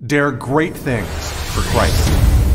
Dare great things for Christ.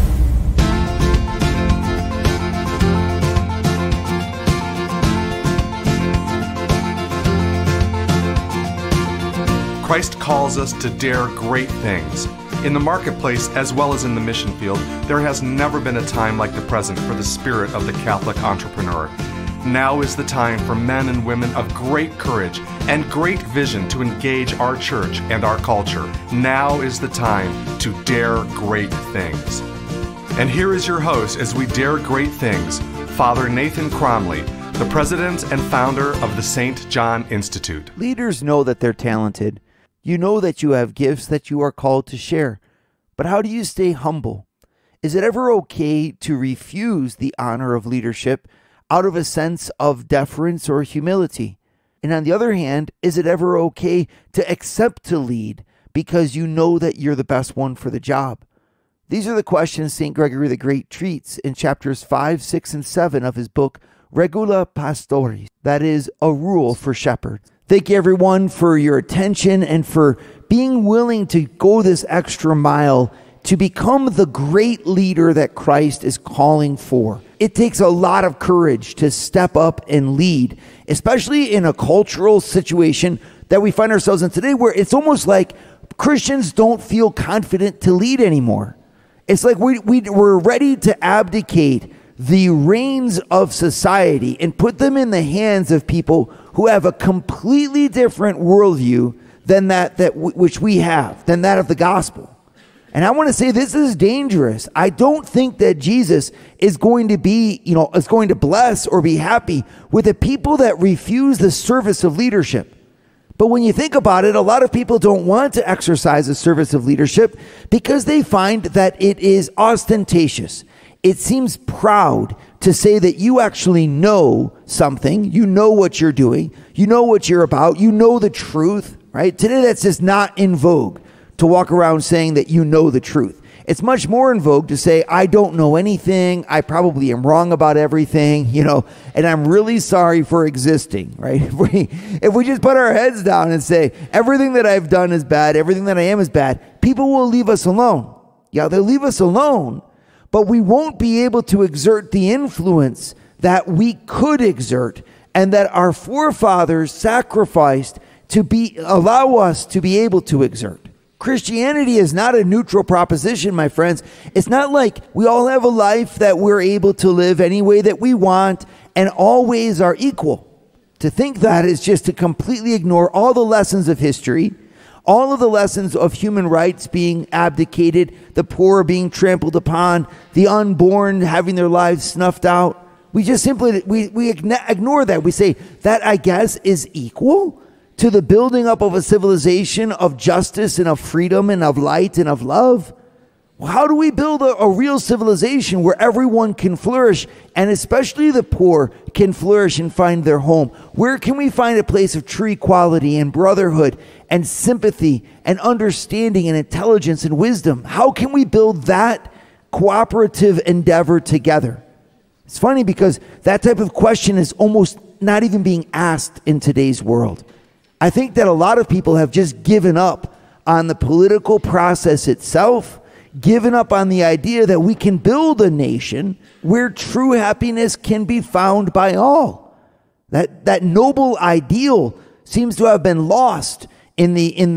Christ calls us to dare great things. In the marketplace, as well as in the mission field, there has never been a time like the present for the spirit of the Catholic entrepreneur. Now is the time for men and women of great courage and great vision to engage our church and our culture. Now is the time to dare great things. And here is your host as we dare great things, Father Nathan Cromley, the president and founder of the St. John Institute. Leaders know that they're talented. You know that you have gifts that you are called to share. But how do you stay humble? Is it ever okay to refuse the honor of leadership out of a sense of deference or humility? And on the other hand, is it ever okay to accept to lead because you know that you're the best one for the job? These are the questions St. Gregory the Great treats in chapters 5, 6, and 7 of his book, Regula Pastoralis, that is, a rule for shepherds. Thank you, everyone, for your attention and for being willing to go this extra mile to become the great leader that Christ is calling for. It takes a lot of courage to step up and lead, especially in a cultural situation that we find ourselves in today, where it's almost like Christians don't feel confident to lead anymore. It's like we're ready to abdicate the reins of society and put them in the hands of people who have a completely different worldview than which we have, than that of the gospel. And I want to say this is dangerous. I don't think that Jesus is going to is going to bless or be happy with the people that refuse the service of leadership. But when you think about it, a lot of people don't want to exercise the service of leadership because they find that it is ostentatious. It seems proud to say that you actually know something, you know what you're doing, you know what you're about, you know the truth, right? Today that's just not in vogue to walk around saying that you know the truth. It's much more in vogue to say, I don't know anything, I probably am wrong about everything, and I'm really sorry for existing, right? If we just put our heads down and say, everything that I've done is bad, everything that I am is bad, people will leave us alone. Yeah, they'll leave us alone. But we won't be able to exert the influence that we could exert and that our forefathers sacrificed to allow us to be able to exert. Christianity is not a neutral proposition, my friends. It's not like we all have a life that we're able to live any way that we want and all ways are equal. To think that is just to completely ignore all the lessons of history, all of the lessons of human rights being abdicated, the poor being trampled upon, the unborn having their lives snuffed out. We just simply, we ignore that. We say that, I guess, is equal to the building up of a civilization of justice and of freedom and of light and of love. Well, how do we build a real civilization where everyone can flourish, and especially the poor can flourish and find their home? Where can we find a place of true equality and brotherhood and sympathy and understanding and intelligence and wisdom? How can we build that cooperative endeavor together? It's funny because that type of question is almost not even being asked in today's world. I think that a lot of people have just given up on the political process itself, given up on the idea that we can build a nation where true happiness can be found by all. That noble ideal seems to have been lost in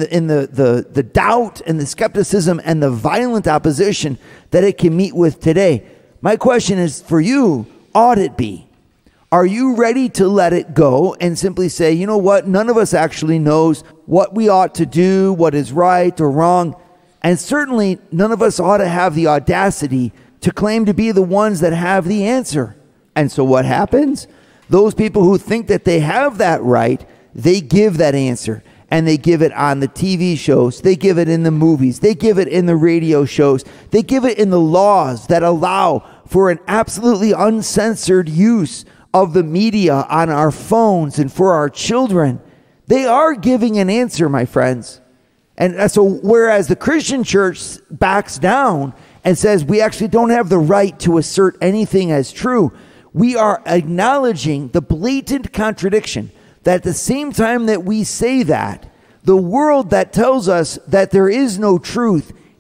the doubt and the skepticism and the violent opposition that it can meet with today. My question is for you, ought it be? Are you ready to let it go and simply say, you know what, none of us actually knows what we ought to do, what is right or wrong, and certainly none of us ought to have the audacity to claim to be the ones that have the answer. And so what happens? Those people who think that they have that right, they give that answer. And they give it on the TV shows. They give it in the movies. They give it in the radio shows. They give it in the laws that allow for an absolutely uncensored use of the media on our phones and for our children. They are giving an answer, my friends. And so whereas the Christian church backs down and says we actually don't have the right to assert anything as true, we are acknowledging the blatant contradiction that at the same time that we say that, the world that tells us that there is no truth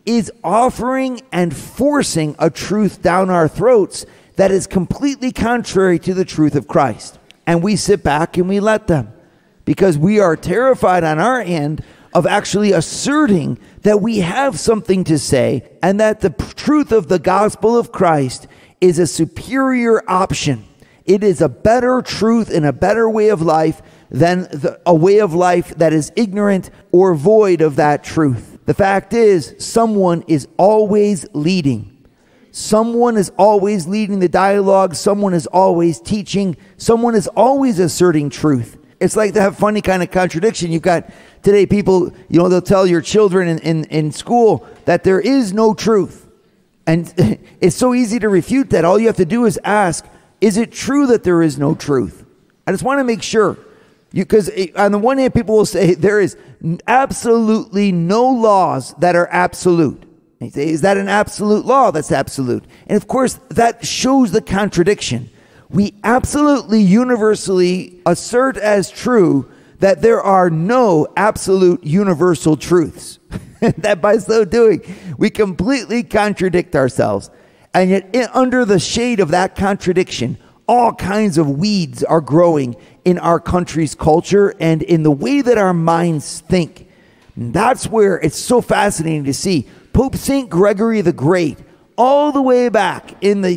is offering and forcing a truth down our throats that is completely contrary to the truth of Christ. And we sit back and we let them, because we are terrified on our end of actually asserting that we have something to say and that the truth of the gospel of Christ is a superior option. It is a better truth and a better way of life than a way of life that is ignorant or void of that truth. The fact is, someone is always leading. Someone is always leading the dialogue. Someone is always teaching. Someone is always asserting truth. It's like that funny kind of contradiction. You've got today people, they'll tell your children in school that there is no truth. And it's so easy to refute that. All you have to do is ask, is it true that there is no truth? I just want to make sure. Because on the one hand, people will say there is absolutely no laws that are absolute. And you say, is that an absolute law that's absolute? And of course, that shows the contradiction. We absolutely universally assert as true that there are no absolute universal truths. That by so doing, we completely contradict ourselves. And yet, under the shade of that contradiction, all kinds of weeds are growing in our country's culture and in the way that our minds think. And that's where it's so fascinating to see Pope St. Gregory the Great, all the way back in the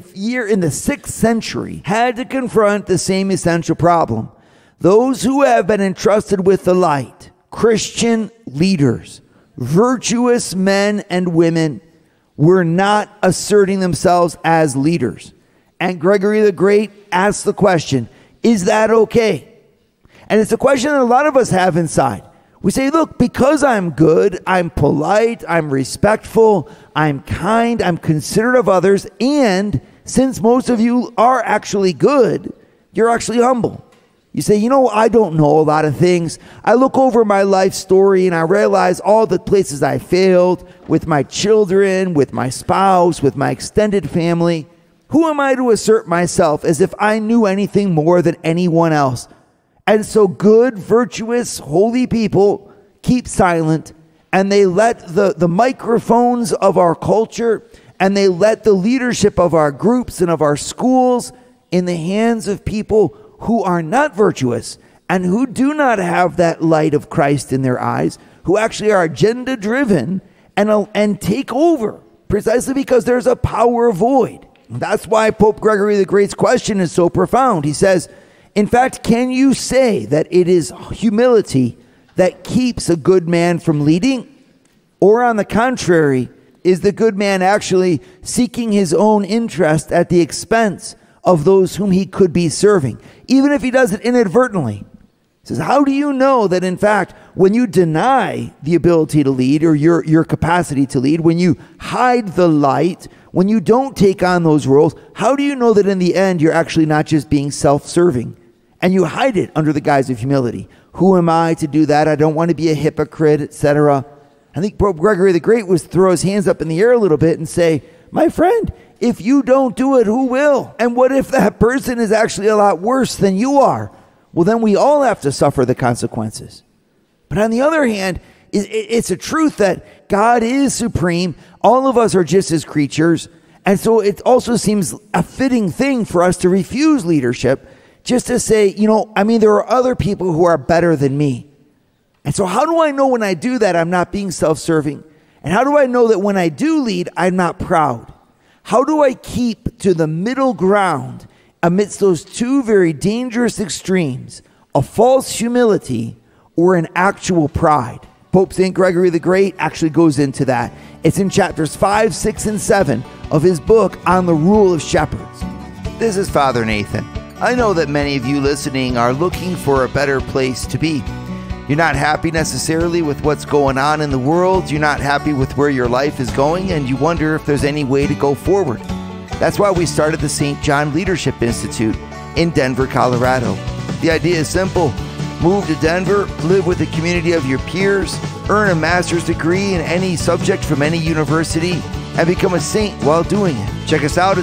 6th century, had to confront the same essential problem. Those who have been entrusted with the light, Christian leaders, virtuous men and women, were not asserting themselves as leaders. And Gregory the Great asked the question, is that okay? And it's a question that a lot of us have inside. We say, look, because I'm good, I'm polite, I'm respectful, I'm kind, I'm considerate of others, and since most of you are actually good, you're actually humble. You say, I don't know a lot of things. I look over my life story and I realize all the places I failed with my children, with my spouse, with my extended family. Who am I to assert myself as if I knew anything more than anyone else? And so good, virtuous, holy people keep silent, and they let the microphones of our culture and they let the leadership of our groups and of our schools in the hands of people who are not virtuous and who do not have that light of Christ in their eyes, who actually are agenda driven and take over precisely because there's a power void. That's why Pope Gregory the Great's question is so profound. He says, in fact, can you say that it is humility that keeps a good man from leading? Or on the contrary, is the good man actually seeking his own interest at the expense of those whom he could be serving, even if he does it inadvertently? He says, how do you know that, in fact, when you deny the ability to lead or your capacity to lead, when you hide the light, when you don't take on those roles, how do you know that in the end you're actually not just being self-serving and you hide it under the guise of humility? Who am I to do that? I don't want to be a hypocrite, etc. I think Pope Gregory the Great was throw his hands up in the air a little bit and say, my friend, if you don't do it, who will? And what if that person is actually a lot worse than you are? Well, then we all have to suffer the consequences. But on the other hand, it's a truth that God is supreme. All of us are just as creatures. And so it also seems a fitting thing for us to refuse leadership, just to say, there are other people who are better than me. And so how do I know when I do that I'm not being self-serving? And how do I know that when I do lead, I'm not proud? How do I keep to the middle ground amidst those two very dangerous extremes, a false humility or an actual pride? Pope St. Gregory the Great actually goes into that. It's in chapters 5, 6, and 7 of his book on the rule of shepherds. This is Father Nathan. I know that many of you listening are looking for a better place to be. You're not happy necessarily with what's going on in the world. You're not happy with where your life is going, and you wonder if there's any way to go forward. That's why we started the St. John Leadership Institute in Denver, Colorado. The idea is simple. Move to Denver, live with a community of your peers, earn a master's degree in any subject from any university, and become a saint while doing it. Check us out at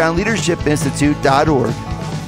stjohnleadershipinstitute.org.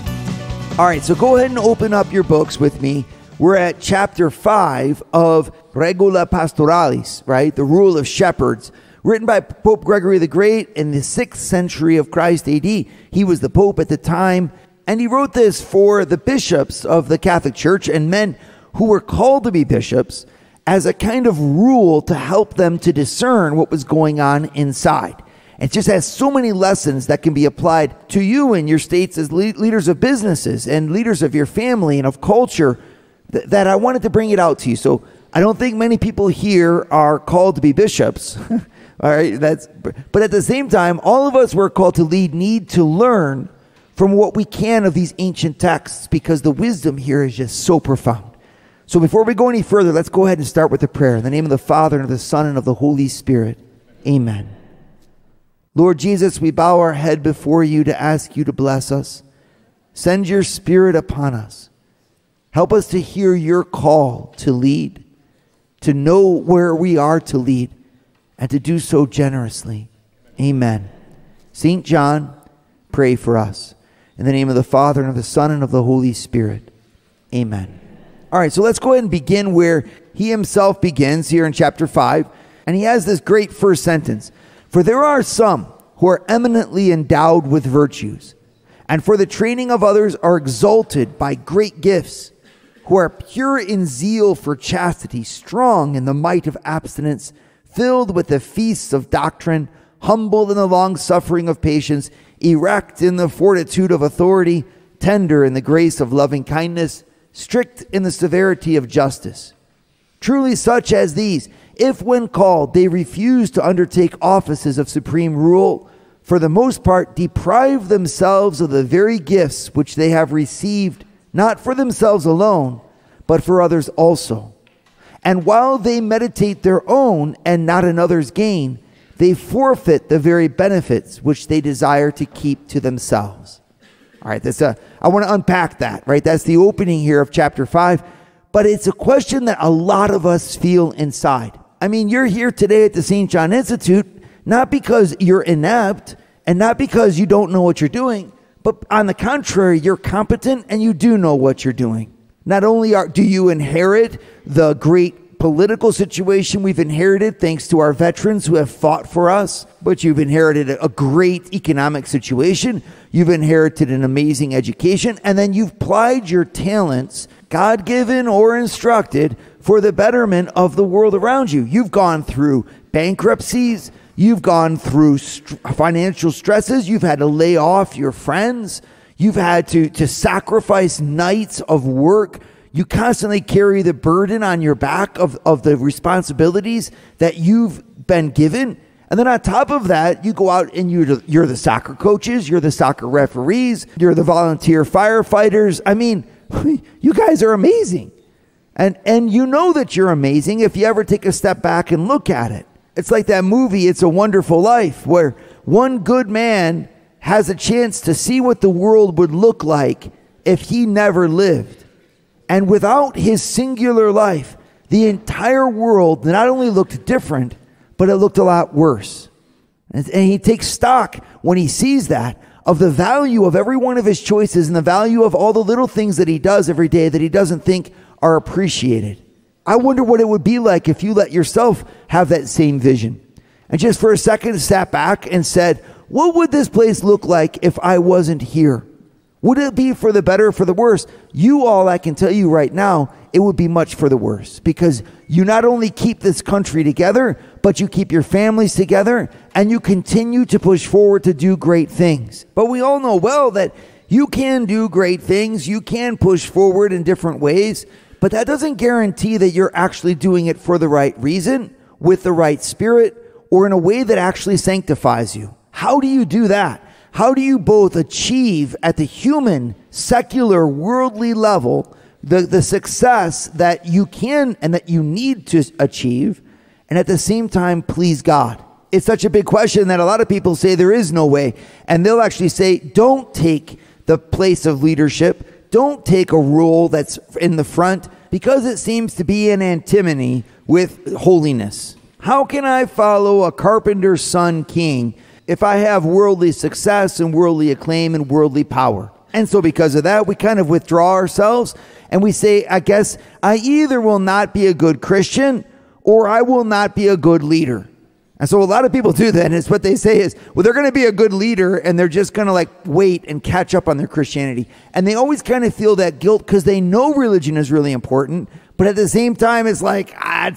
All right, so go ahead and open up your books with me. We're at chapter 5 of Regula Pastoralis, right? The rule of shepherds. written by Pope Gregory the Great in the 6th century of Christ AD. He was the Pope at the time, and he wrote this for the bishops of the Catholic Church and men who were called to be bishops as a kind of rule to help them to discern what was going on inside. It just has so many lessons that can be applied to you in your states as leaders of businesses and leaders of your family and of culture that I wanted to bring it out to you. So I don't think many people here are called to be bishops. All right, but at the same time, all of us who are called to lead need to learn from what we can of these ancient texts, because the wisdom here is just so profound. So before we go any further, let's go ahead and start with the prayer. In the name of the Father, and of the Son, and of the Holy Spirit. Amen. Lord Jesus, we bow our head before you to ask you to bless us. Send your Spirit upon us. Help us to hear your call to lead, to know where we are to lead, and to do so generously. Amen. St. John, pray for us. In the name of the Father, and of the Son, and of the Holy Spirit. Amen. All right, so let's go ahead and begin where he himself begins here in chapter 5. And he has this great first sentence. For there are some who are eminently endowed with virtues, and for the training of others are exalted by great gifts, who are pure in zeal for chastity, strong in the might of abstinence, filled with the feasts of doctrine, humble in the long suffering of patience, erect in the fortitude of authority, tender in the grace of loving kindness, strict in the severity of justice. Truly such as these, if when called they refuse to undertake offices of supreme rule, for the most part deprive themselves of the very gifts which they have received, not for themselves alone, but for others also. And while they meditate their own and not another's gain, they forfeit the very benefits which they desire to keep to themselves. All right, I want to unpack that, right? That's the opening here of chapter 5. But it's a question that a lot of us feel inside. I mean, you're here today at the St. John Institute, not because you're inept and not because you don't know what you're doing, but on the contrary, you're competent and you do know what you're doing. Not only do you inherit the great political situation we've inherited thanks to our veterans who have fought for us, but you've inherited a great economic situation, you've inherited an amazing education, and then you've applied your talents, God-given or instructed, for the betterment of the world around you. You've gone through bankruptcies, you've gone through financial stresses, you've had to lay off your friends, you've had to sacrifice nights of work. You constantly carry the burden on your back of the responsibilities that you've been given. And then on top of that, you go out and you're the soccer coaches, you're the soccer referees, you're the volunteer firefighters. I mean, you guys are amazing. And you know that you're amazing if you ever take a step back and look at it. It's like that movie, It's a Wonderful Life, where one good man has a chance to see what the world would look like if he never lived. And without his singular life, the entire world not only looked different, but it looked a lot worse. And he takes stock when he sees that of the value of every one of his choices and the value of all the little things that he does every day that he doesn't think are appreciated. I wonder what it would be like if you let yourself have that same vision. And just for a second sat back and said, what would this place look like if I wasn't here? Would it be for the better or for the worse? I can tell you right now, it would be much for the worse, because you not only keep this country together, but you keep your families together and you continue to push forward to do great things. But we all know well that you can do great things. You can push forward in different ways, but that doesn't guarantee that you're actually doing it for the right reason, with the right spirit, or in a way that actually sanctifies you. How do you do that? How do you both achieve at the human, secular, worldly level the success that you can and that you need to achieve, and at the same time please God? It's such a big question that a lot of people say there is no way. And they'll actually say, don't take the place of leadership. Don't take a role that's in the front, because it seems to be an antinomy with holiness. How can I follow a carpenter's son king if I have worldly success and worldly acclaim and worldly power? And so because of that, we kind of withdraw ourselves and we say, I guess I either will not be a good Christian or I will not be a good leader. And so a lot of people do that, and it's what they say is, well, they're going to be a good leader, and they're just going to wait and catch up on their Christianity. And they always kind of feel that guilt because they know religion is really important, but at the same time, it's like,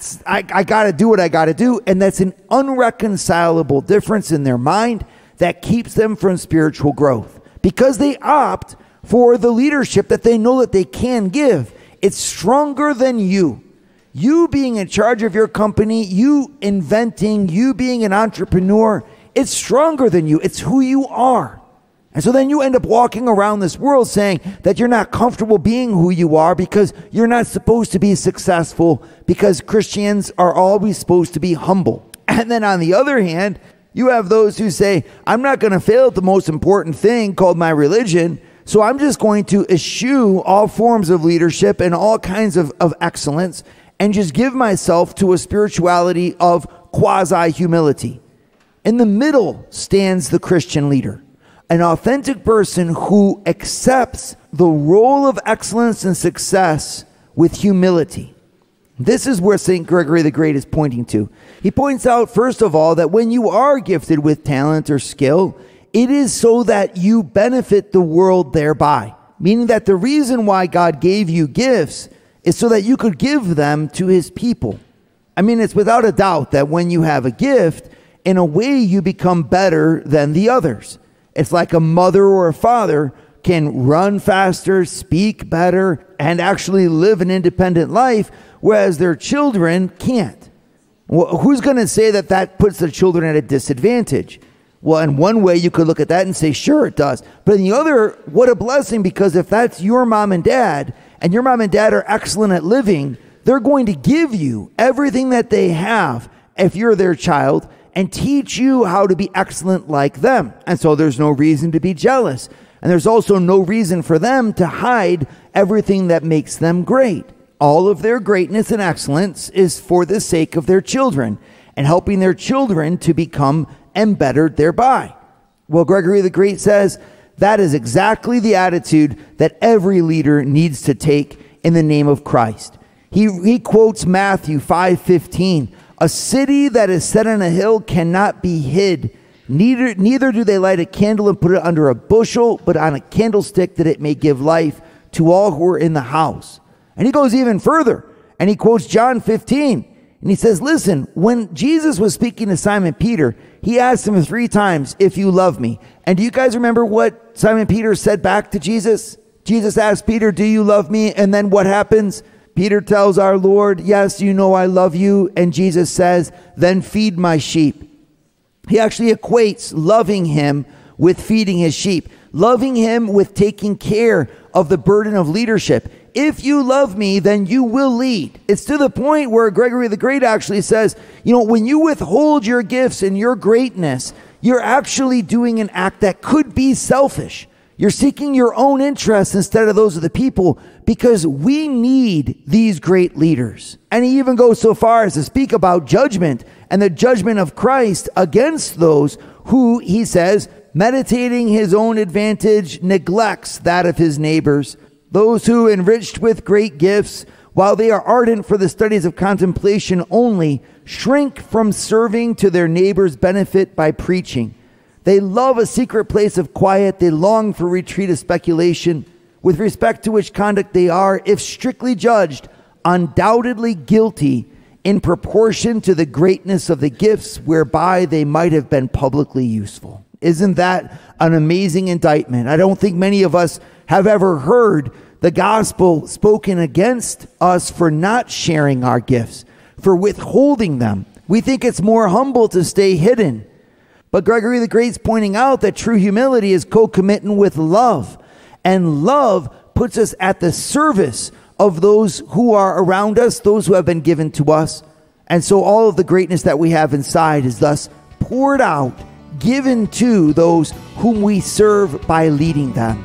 I got to do what I got to do. And that's an unreconcilable difference in their mind that keeps them from spiritual growth because they opt for the leadership that they know that they can give. It's stronger than you. You being in charge of your company, you inventing, you being an entrepreneur, it's stronger than you. It's who you are. And so then you end up walking around this world saying that you're not comfortable being who you are because you're not supposed to be successful, because Christians are always supposed to be humble. And then on the other hand, you have those who say, I'm not going to fail at the most important thing called my religion, so I'm just going to eschew all forms of leadership and all kinds of excellence and just give myself to a spirituality of quasi-humility. In the middle stands the Christian leader, an authentic person who accepts the role of excellence and success with humility. This is where St. Gregory the Great is pointing to. He points out, first of all, that when you are gifted with talent or skill, it is so that you benefit the world thereby. Meaning that the reason why God gave you gifts is so that you could give them to his people. I mean, it's without a doubt that when you have a gift, in a way you become better than the others. It's like a mother or a father can run faster, speak better, and actually live an independent life, whereas their children can't. Well, who's going to say that that puts the children at a disadvantage? Well, in one way you could look at that and say, sure, it does. But in the other, what a blessing, because if that's your mom and dad, and your mom and dad are excellent at living, they're going to give you everything that they have if you're their child and teach you how to be excellent like them. And so there's no reason to be jealous. And there's also no reason for them to hide everything that makes them great. All of their greatness and excellence is for the sake of their children and helping their children to become embittered thereby. Well, Gregory the Great says that is exactly the attitude that every leader needs to take in the name of Christ. He quotes Matthew 5:15, a city that is set on a hill cannot be hid. Neither do they light a candle and put it under a bushel, but on a candlestick that it may give life to all who are in the house. And he goes even further, and he quotes John 15. And he says, listen, when Jesus was speaking to Simon Peter, he asked him 3 times, if you love me. And do you guys remember what Simon Peter said back to Jesus? Jesus asked Peter, do you love me? And then what happens? Peter tells our Lord, yes, you know I love you. And Jesus says, then feed my sheep. He actually equates loving him with feeding his sheep, loving him with taking care of the burden of leadership. If you love me, then you will lead. It's to the point where Gregory the Great actually says, when you withhold your gifts and your greatness, you're actually doing an act that could be selfish. You're seeking your own interests instead of those of the people, because we need these great leaders. And he even goes so far as to speak about judgment and the judgment of Christ against those who, he says, meditating his own advantage, neglects that of his neighbors. Those who, enriched with great gifts, while they are ardent for the studies of contemplation only, shrink from serving to their neighbor's benefit by preaching. They love a secret place of quiet. They long for retreat of speculation, with respect to which conduct they are, if strictly judged, undoubtedly guilty in proportion to the greatness of the gifts whereby they might have been publicly useful. Isn't that an amazing indictment? I don't think many of us have ever heard the gospel spoken against us for not sharing our gifts, for withholding them. We think it's more humble to stay hidden. But Gregory the Great's pointing out that true humility is co-committing with love. And love puts us at the service of those who are around us, those who have been given to us. And so all of the greatness that we have inside is thus poured out, given to those whom we serve by leading them.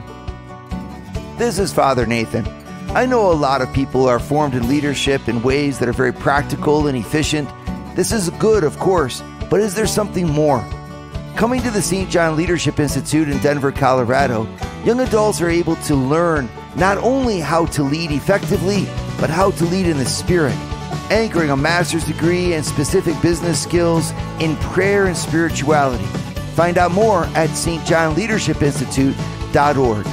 This is Father Nathan. I know a lot of people are formed in leadership in ways that are very practical and efficient. This is good, of course, but is there something more? Coming to the St. John Leadership Institute in Denver, Colorado, young adults are able to learn not only how to lead effectively, but how to lead in the Spirit. anchoring a master's degree and specific business skills in prayer and spirituality. Find out more at stjohnleadershipinstitute.org.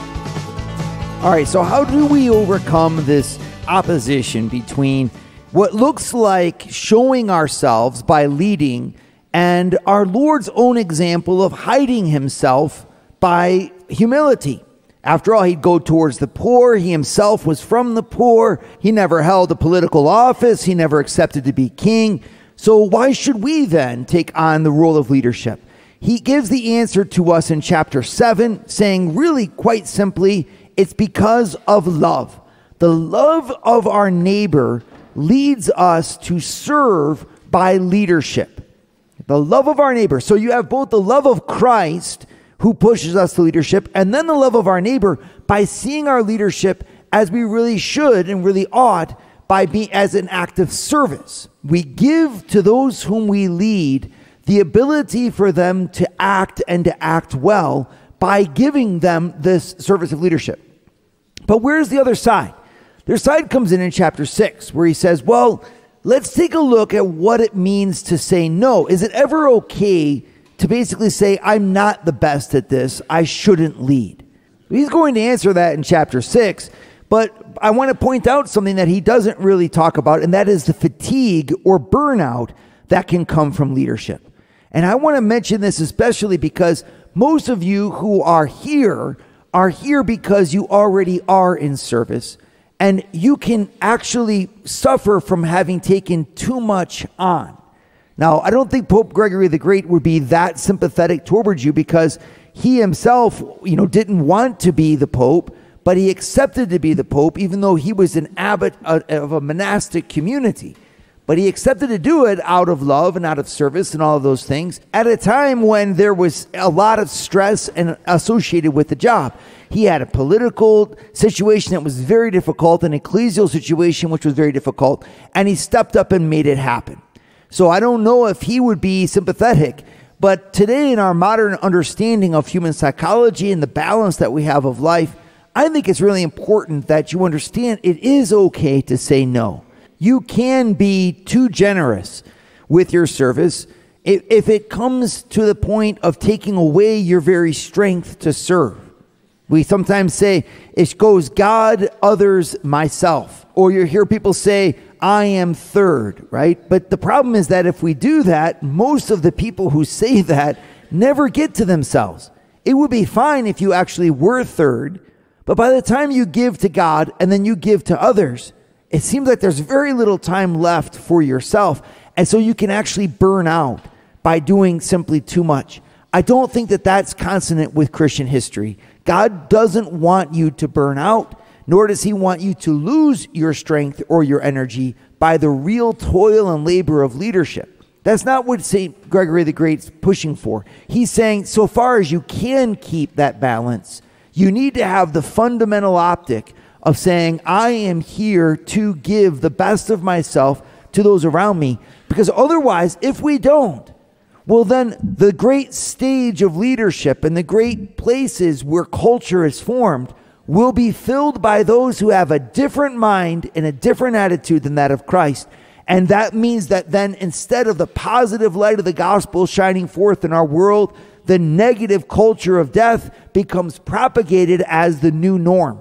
All right, so how do we overcome this opposition between what looks like showing ourselves by leading and our Lord's own example of hiding himself by humility? After all, he'd go towards the poor. He himself was from the poor. He never held a political office. He never accepted to be king. So why should we then take on the role of leadership? He gives the answer to us in chapter 7, saying really quite simply, it's because of love. The love of our neighbor leads us to serve by leadership. The love of our neighbor. So you have both the love of Christ, who pushes us to leadership, and then the love of our neighbor by seeing our leadership as we really should and really ought, by being as an act of service. We give to those whom we lead the ability for them to act and to act well by giving them this service of leadership. But where's the other side? Their side comes in chapter 6, where he says, well, let's take a look at what it means to say no. Is it ever okay to basically say, I'm not the best at this, I shouldn't lead? He's going to answer that in chapter 6, but I want to point out something that he doesn't really talk about, and that is the fatigue or burnout that can come from leadership. And I want to mention this especially because most of you who are here because you already are in service, and you can actually suffer from having taken too much on. Now, I don't think Pope Gregory the Great would be that sympathetic towards you, because he himself, didn't want to be the Pope, but he accepted to be the Pope, even though he was an abbot of a monastic community. But he accepted to do it out of love and out of service and all of those things at a time when there was a lot of stress and associated with the job. He had a political situation that was very difficult, an ecclesial situation which was very difficult, and he stepped up and made it happen. So I don't know if he would be sympathetic, but today in our modern understanding of human psychology and the balance that we have of life, I think it's really important that you understand it is okay to say no. You can be too generous with your service if it comes to the point of taking away your very strength to serve. We sometimes say, it goes God, others, myself. Or you hear people say, I am third, right? But the problem is that if we do that, most of the people who say that never get to themselves. It would be fine if you actually were third, but by the time you give to God and then you give to others, it seems like there's very little time left for yourself. And so you can actually burn out by doing simply too much. I don't think that that's consonant with Christian history. God doesn't want you to burn out, nor does he want you to lose your strength or your energy by the real toil and labor of leadership. That's not what St. Gregory the Great's pushing for. He's saying, so far as you can keep that balance, you need to have the fundamental optic of saying, I am here to give the best of myself to those around me. Because otherwise, if we don't, well, then the great stage of leadership and the great places where culture is formed will be filled by those who have a different mind and a different attitude than that of Christ. And that means that then instead of the positive light of the gospel shining forth in our world, the negative culture of death becomes propagated as the new norm.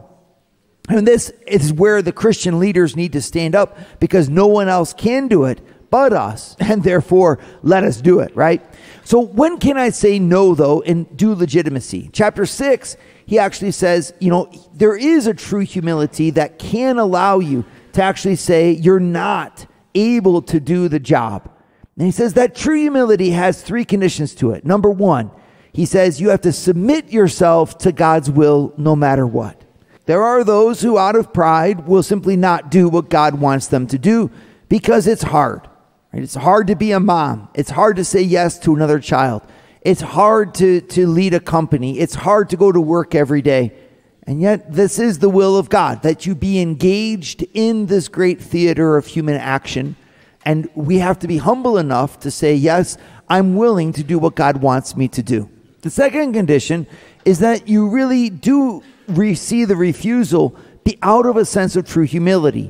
And this is where the Christian leaders need to stand up, because no one else can do it but us, and therefore let us do it, right? So when can I say no, though, in due legitimacy? Chapter 6, he actually says, there is a true humility that can allow you to actually say you're not able to do the job. And he says that true humility has 3 conditions to it. Number 1, he says you have to submit yourself to God's will no matter what. There are those who out of pride will simply not do what God wants them to do because it's hard. Right? It's hard to be a mom. It's hard to say yes to another child. It's hard to lead a company. It's hard to go to work every day. And yet this is the will of God, that you be engaged in this great theater of human action. And we have to be humble enough to say, yes, I'm willing to do what God wants me to do. The second condition is that you really do see the refusal be out of a sense of true humility.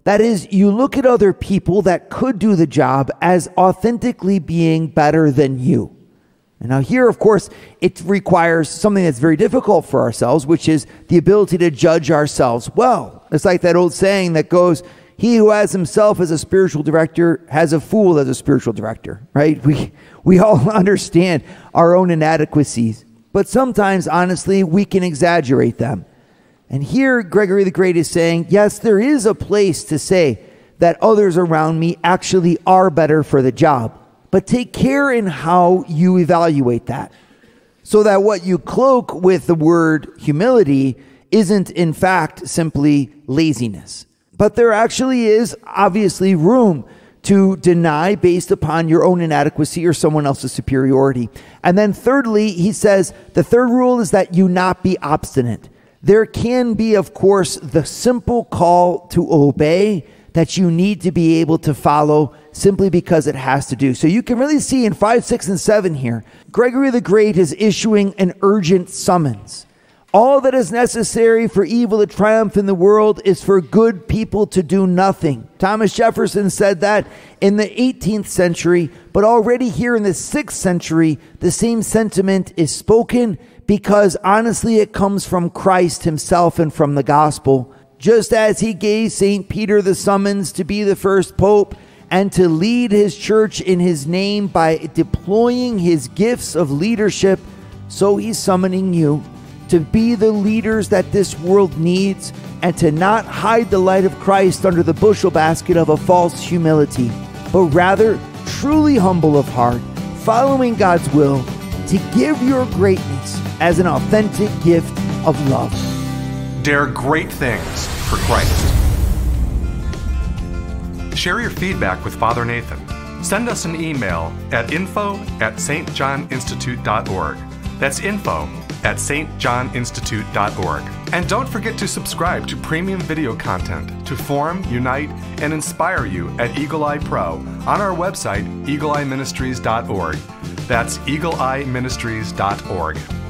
That is, you look at other people that could do the job as authentically being better than you. And now here, of course, it requires something that's very difficult for ourselves, which is the ability to judge ourselves well. It's like that old saying that goes, he who has himself as a spiritual director has a fool as a spiritual director, right? We all understand our own inadequacies, but sometimes, honestly, we can exaggerate them. And here, Gregory the Great is saying, yes, there is a place to say that others around me actually are better for the job. But take care in how you evaluate that, so that what you cloak with the word humility isn't in fact simply laziness. But there actually is obviously room to deny based upon your own inadequacy or someone else's superiority. And then thirdly, he says, the third rule is that you not be obstinate. There can be, of course, the simple call to obey that you need to be able to follow simply because it has to do. So you can really see in 5, 6, and 7 here, Gregory the Great is issuing an urgent summons. All that is necessary for evil to triumph in the world is for good people to do nothing. Thomas Jefferson said that in the 18th century, but already here in the 6th century, the same sentiment is spoken because honestly it comes from Christ himself and from the gospel. Just as he gave St. Peter the summons to be the first pope and to lead his church in his name by deploying his gifts of leadership, so he's summoning you to be the leaders that this world needs and to not hide the light of Christ under the bushel basket of a false humility, but rather truly humble of heart, following God's will to give your greatness as an authentic gift of love. Dare great things for Christ. Share your feedback with Father Nathan. Send us an email at info@stjohninstitute.org. That's info@stjohninstitute.org. And don't forget to subscribe to premium video content to form, unite, and inspire you at Eagle Eye Pro on our website, eagleeyeministries.org. That's eagleeyeministries.org.